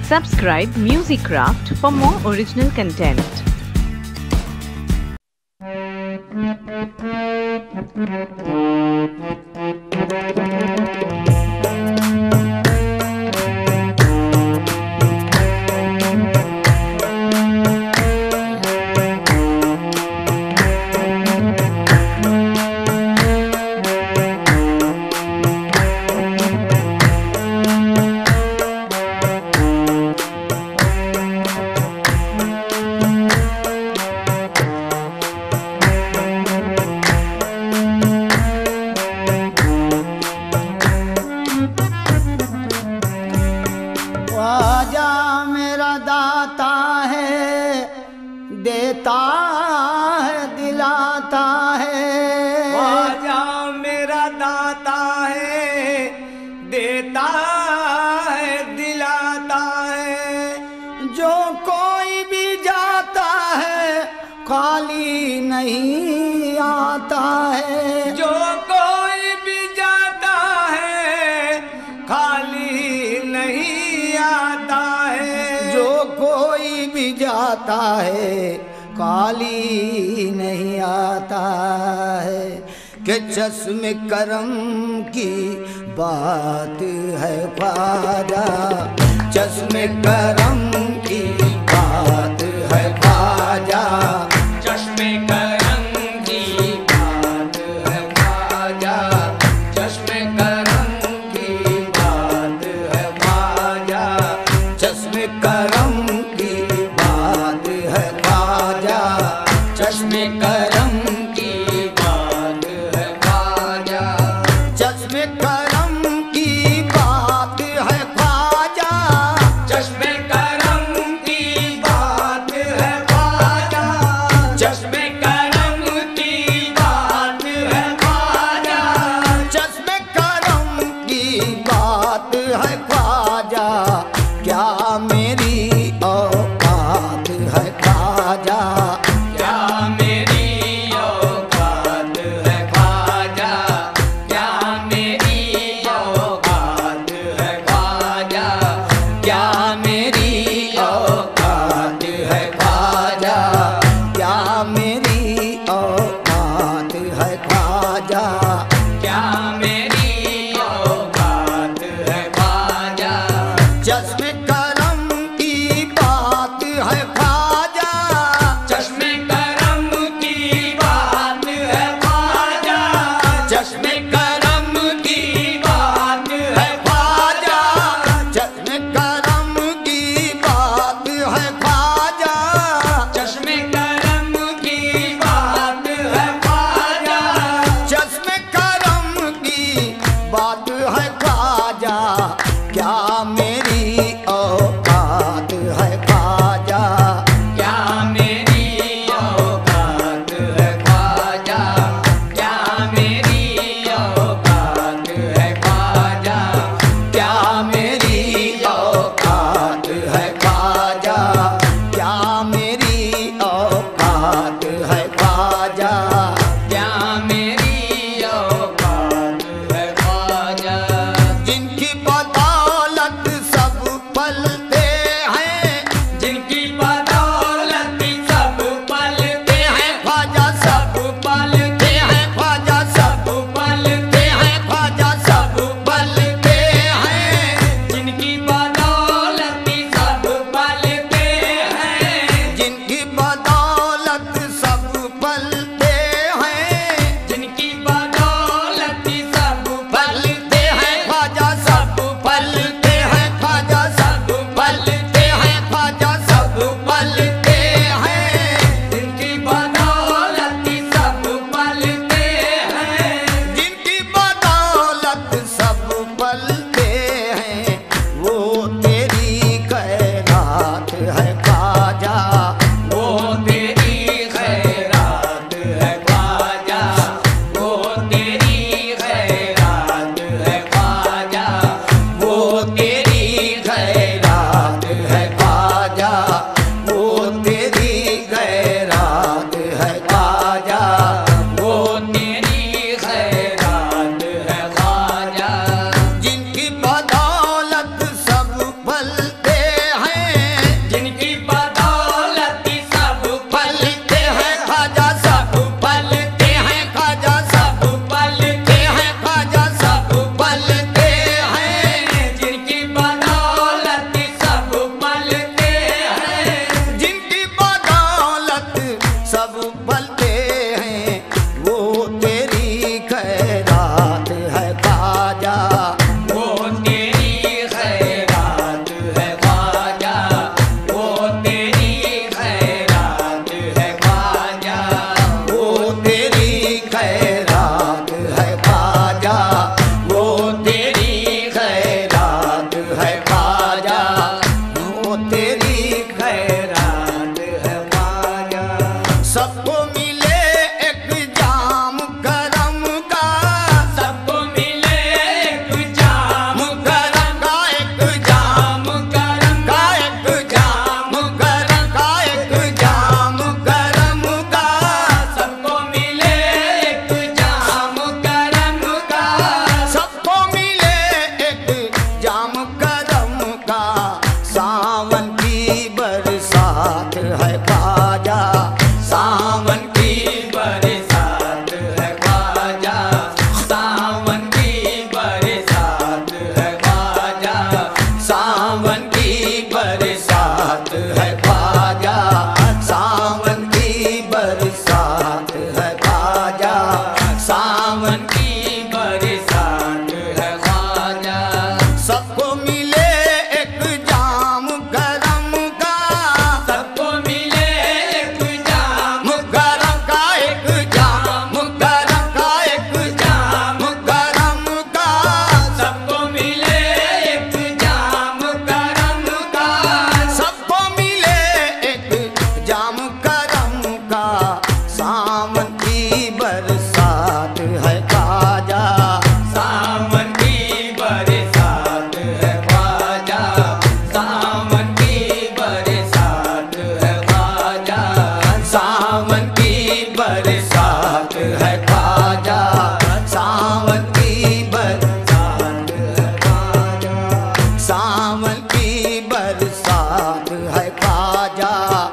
Subscribe Musicraft for more original content. Khwaja मेरा दाता है, देता है दिलाता है। ख्वाजा मेरा दाता है, देता है दिलाता है। जो कोई भी जाता है खाली नहीं आता है। जो कोई भी जाता है खाली नहीं आता है। जो कोई भी जाता है खाली नहीं आता है। कि चश्मे करम की बात है ख्वाजा, चश्मे करम की बात है ख्वाजा। चश्मे करम की बात है ख्वाजा, चश्मे करम की बात है ख्वाजा। चश्मे करम की बात है ख्वाजा, चश्मे करम की बात है ख्वाजा। चश्मे करम की बात है ख्वाजा, चश्मे करम की बात है ख्वाजा। चश्मे करम की बात है ख्वाजा। चश्मे करम की बात है ख्वाजा। क्या मेरी औकात है ख्वाजा, क्या मेरी औकात है ख्वाजा। क्या मेरी औकात है ख्वाजा। क्या मेरी औकात है ख्वाजा। क्या मेरी औकात है ख्वाजा। क्या मेरी औकात है ख्वाजा। चश्मे करम की बात है ख्वाजा। चश्मे करम की बात है ख्वाजा। चश्मे करम की बात है ख्वाजा। चश्मे करम की बात है ख्वाजा। चश्मे करम की बात है ख्वाजा। चश्मे सावन की बरसात है ख्वाजा। सबको मिले एक जाम गरम का, सबको मिले एक जाम गरम का, एक जाम गरम का, एक जाम गरम का। सबको मिले एक जाम गरम का। सबको मिले एक जाम गरम का। सावन की बरसात है ख्वाजा, सावन की बरसात है ख्वाजा। सावन की बरसात है ख्वाजा। सावन की बरसात है ख्वाजा, सावन की बरसात है ख्वाजा, सावन की बरसात है ख्वाजा,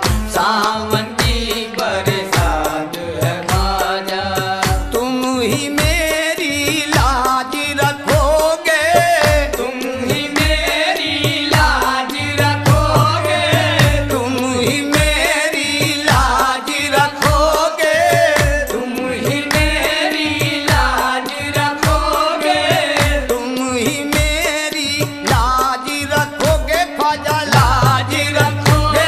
सावन की बरसात है ख्वाजा। तुम ही मेरी लाज रखोगे, तुम ही मेरी लाज रखोगे। तुम ही मेरी लाज रखोगे, तुम ही मेरी लाज रखोगे। तुम ही मेरी लाज रखोगे ख्वाजा, लाज रखोगे,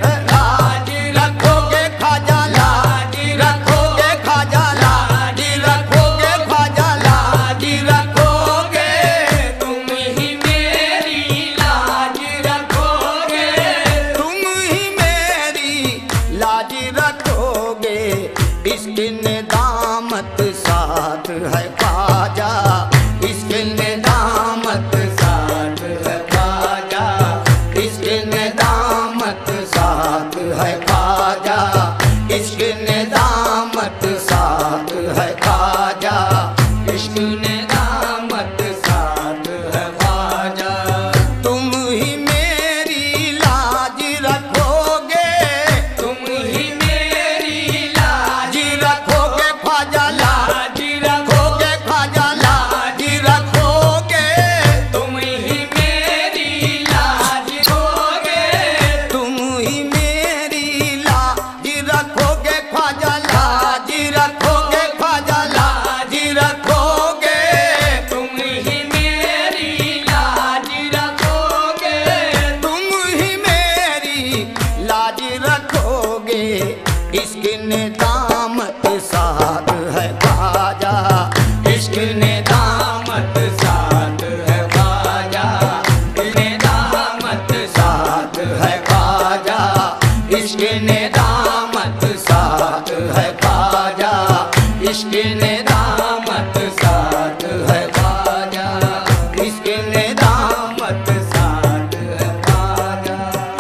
लाज रखोगे ख्वाजा, लाज रखोगे ख्वाजा, लाज रखोगे ख्वाजा, लाज रखोगे। तुम ही मेरी लाज रखोगे। तुम ही मेरी लाज रखोगे। इसके निदामत साथ है ख्वाजा, इसके निदामत साथ है ख्वाजा, इसके निदामत साथ है ख्वाजा, इसके निदामत साथ है ख्वाजा, इश्क ने दामत साथ है ख्वाजा। तुम ही मेरी लाज रखोगे, तुम ही मेरी लाज लाज रखोगे ख्वाजा, लाज रखोगे ख्वाजा, लाज रखोगे। तुम ही मेरी लाज रखोगे। तुम ही मेरी लाज रखोगे ख्वाजा, लाज रखोगे ख्वाजा, लाज रखोगे। तुम ही मेरी लाज रखोगे। तुम ही मेरी लाज रखोगे। इसके निदामत साथ है ख्वाजा, इश्क ने दामत साथ है ख्वाजा। ने दामत साथ है ख्वाजा, इसके निदामत साथ है ख्वाजा, इसके निदामत साथ है ख्वाजा, इसके निदामत साथ है ख्वाजा।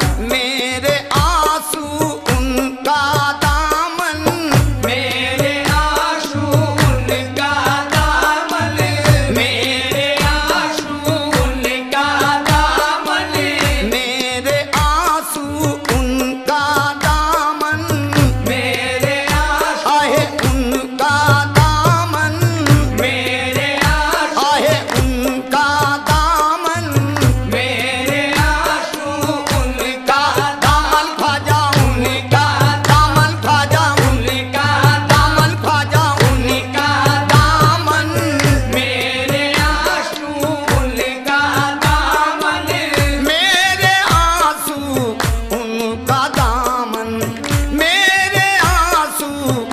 मेरे आंसू उनका दामन, मेरे आंसू उनका दामन। मेरे आंसू उनका दामन। मेरे आंसू उनका दामन, मेरे आंसू आहे उनका दामन, मेरे आंसू आहे उनका दामन, मेरे आंसू उनका दामन ख्वाजा, उनका दामन ख्वाजा, उनका दामन ख्वाजा, उनका दामन। मेरे आंसू उनका दामन। मेरे आंसू उनका दामन, मेरे आंसू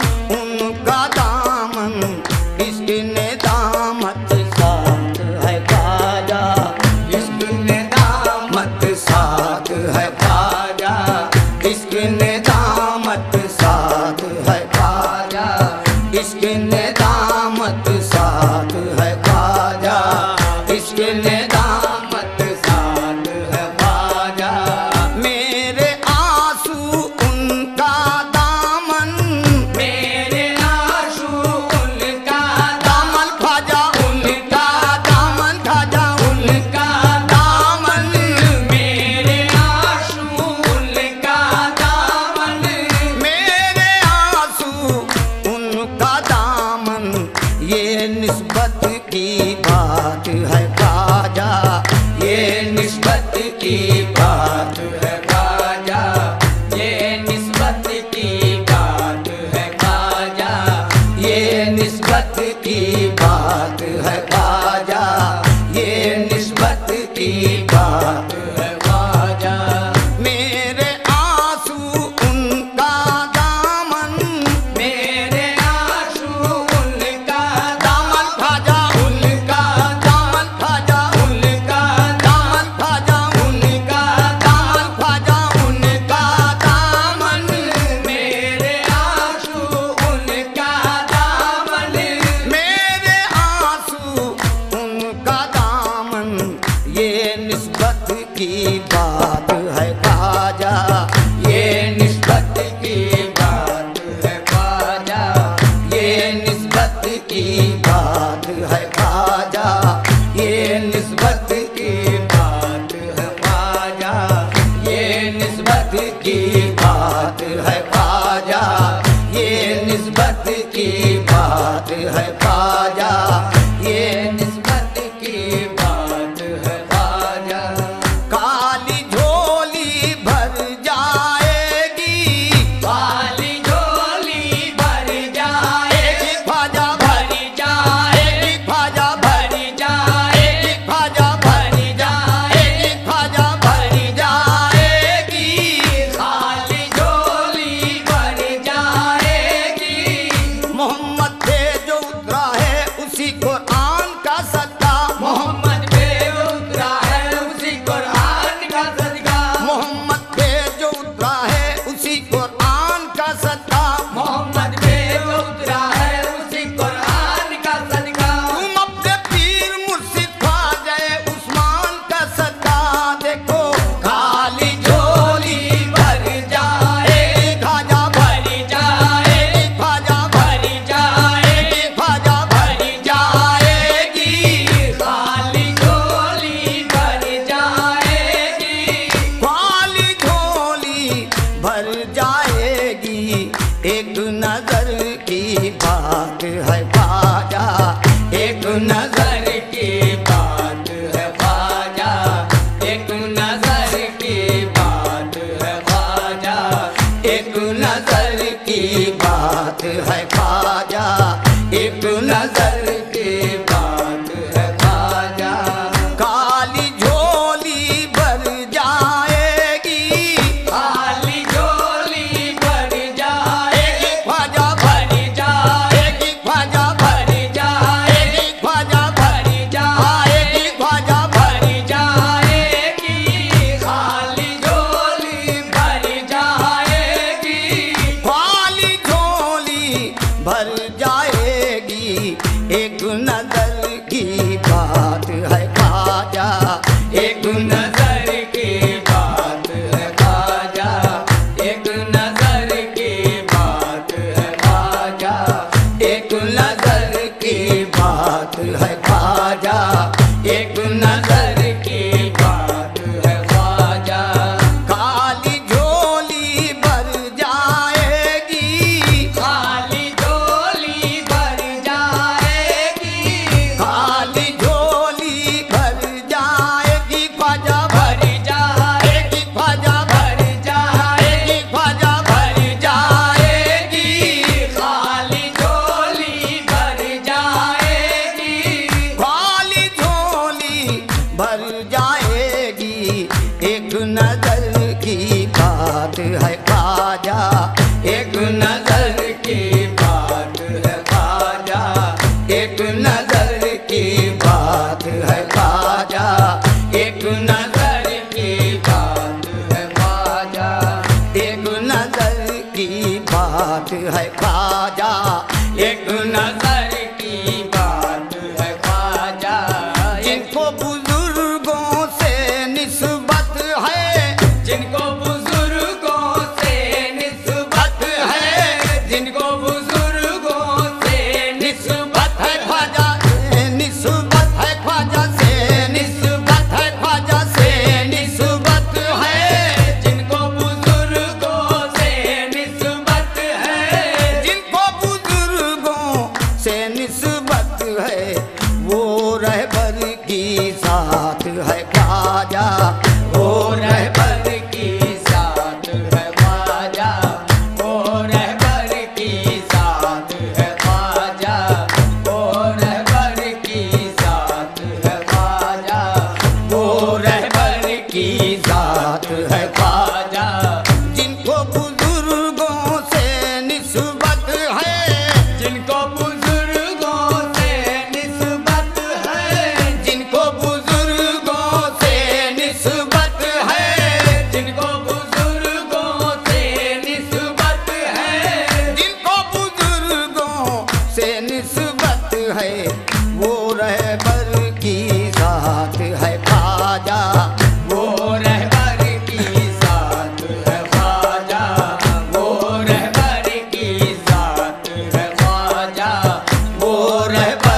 उनका दामन। इसके निदामत साथ है ख्वाजा, इसके निदामत साथ है ख्वाजा, इसके निदामत साथ है ख्वाजा, इसके निदामत साथ है ख्वाजा, इसके निदामत साथ है ख्वाजा। मेरे आंसू उनका दामन, मेरे आंसू उनका दामन ख्वाजा, उनका दामन ख्वाजा, उनका दामन। मेरे आंसू उनका दामन। मेरे आंसू उनका दामन। ये निस्बत की बात है ख्वाजा, ये निस्बत की बात है ख्वाजा, ये निस्बत की बात है ख्वाजा। ये निस्बत की बात है ख्वाजा, ये निस्बत की बात है ख्वाजा, ये निस्बत की बात है ख्वाजा, ये निस्बत की बात है ख्वाजा, ये निस्बत की बात है ख्वाजा। काली झोली भर जाएगी, काली झोली भर जाएगी, ख्वाजा भर जाएगी, ख्वाजा भर जाएगी, ख्वाजा भर जाएगी, ख्वाजा भर जाएगी। खाली झोली भर जाएगी। मोहम्मद पे जो उतरा है उसी कुरान का सदका, मोहम्मद पे उतरा है उसी कुरान का सदका, मोहम्मद पे जो उतरा है उसी कुरान का सदका। मोहम्मद पे उतरा है उसी कुरान का सदका। तुम अपने पीर मुर्शिद ख्वाजा उस्मान का सदका देखो। खाली झोली भर जाएगी, ख्वाजा भर जाएगी, ख्वाजा भर जाएगी, ख्वाजा भर जाएगी। खाली झोली भर जाएगी। खाली झोली भर जाएगी। एक नजर की बात है ख्वाजा, एक नजर की बात है ख्वाजा, एक नजर की बात है ख्वाजा, एक नजर की बात है ख्वाजा, एक नजर की बात है ख्वाजा। काली झोली भर जाएगी, खाली झोली भर जाएगी, ख्वाजा भर जाएगी, ख्वाजा भर जाएगी, ख्वाजा भर जाएगी, ख्वाजा भर जाएगी। खाली झोली भर जाएगी। खाली झोली भर जाएगी। एक नजर की बात है ख्वाजा, एक नजर की बात है ख्वाजा, एक नजर की बात है ख्वाजा, एक नजर की बात है ख्वाजा, एक नजर की बात है ख्वाजा। काली झोली भर जाएगी, खाली झोली भर जाएगी, खाली झोली भर जाएगी। ख्वाजा भर जाएगी, ख्वाजा भर जाएगी, ख्वाजा भर जाएगी। खाली झोली भर जाएगी। खाली झोली भर जाएगी। एक नजर की बात है ख्वाजा, एक नजर की बात है ख्वाजा, एक नजर की बात है ख्वाजा, एक नजर की बात है ख्वाजा, एक नजर की बात है ख्वाजा। एक नजर की बात है ख्वाजा। जिनको बुजुर्गों से निस्बत है, जिनको बुजुर्गों से निस्बत है, जिनको बुजुर्गों से निस्बत है ख्वाजा निस्बत है, ख्वाजा से निस्बत है, ख्वाजा से निस्बत है। जिनको बुजुर्गों से निस्बत है, जिनको बुजुर्गों से निस्बत है, वो रहबर की साथ है ख्वाजा, वो रहबर की साथ है ख्वाजा, वो रहबर की साथ है ख्वाजा, वो रहबर की साथ है ख्वाजा, वो रहबर की साथ है ख्वाजा। जिनको बुजुर्गों से निस्बत है, जिनको बुजुर्गों से निस्बत है, जिनको बुजुर्गों से निस्बत है, जिनको बुजुर्गों से निस्बत है, जिनको बुजुर्गों से निस्बत है, वो रहबर की साथ है ख्वाजा, वो रहबर की साथ है ख्वाजा, वो रहबर की साथ है ख्वाजा, वो रहबर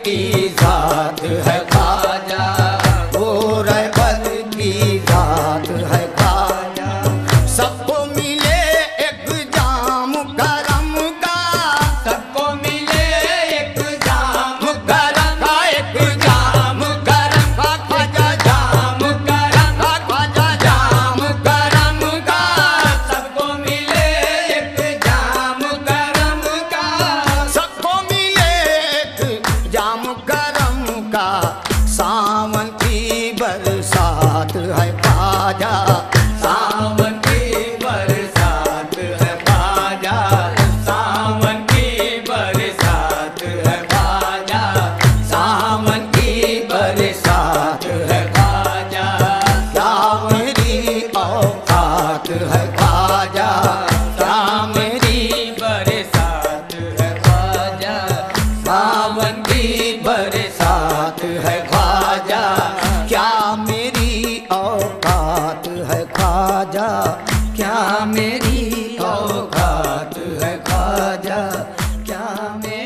की जात है ख्वाजा, वो रहबर की जात है ख्वाजा। सबको मिले एक जाम करम का, सबको मिले एक जाम करम का, एक जाम करम का ख्वाजा, जाम करम का ख्वाजा, जाम करम का। सबको मिले एक जाम करम का, सबको मिले एक जाम करम का। सावन की बरसात है ख्वाजा, सावन की बरसात है ख्वाजा, सावन की बरसात है ख्वाजा, सावन की बरसात है ख्वाजा। क्या मेरी औकात है ख्वाजा, क्या मेरी बरसात है ख्वाजा, सावन की बरसात है ख्वाजा। क्या मेरी औकात है ख्वाजा, क्या मेरी औकात है ख्वाजा, क्या मेरी